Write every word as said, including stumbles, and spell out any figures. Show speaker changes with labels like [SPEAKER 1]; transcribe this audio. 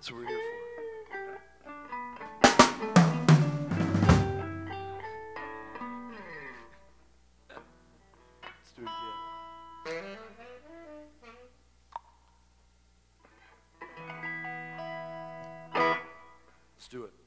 [SPEAKER 1] That's what we're here for. Let's do it again. Let's do it.